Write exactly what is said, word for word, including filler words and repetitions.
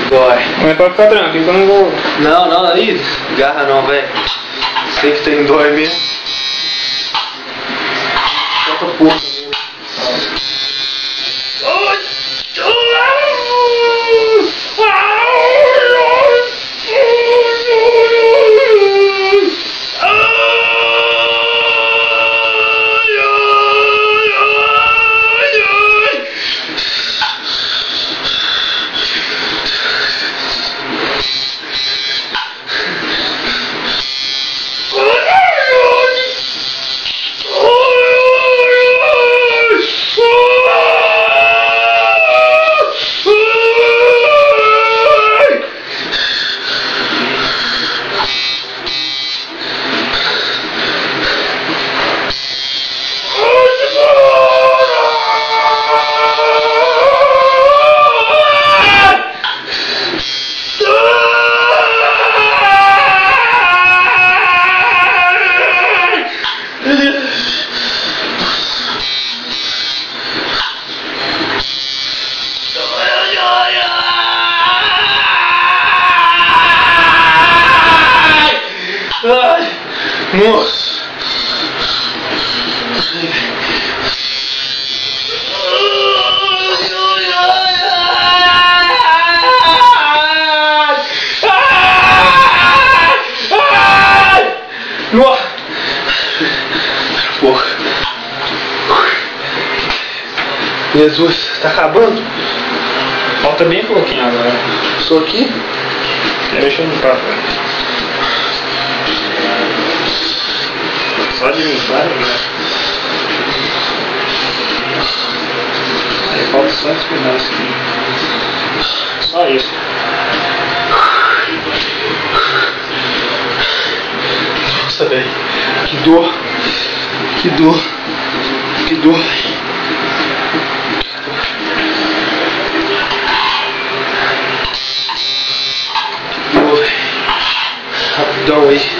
Dói. Mas pode ficar tranquilo que eu não vou. Não, não, aí, garra não, velho. Sei que tem dói mesmo. Solta porra mesmo. Ai, nossa. Nossa. Porra. Jesus, tá acabando? Falta bem pouquinho agora. Sou aqui? Deixa eu limpar, cara. Só de limpar, né? Aí falta só esse pedaço aqui. Só isso. Nossa, velho. Que dor. Que dor. Que dor. Que dor. Rapidão aí.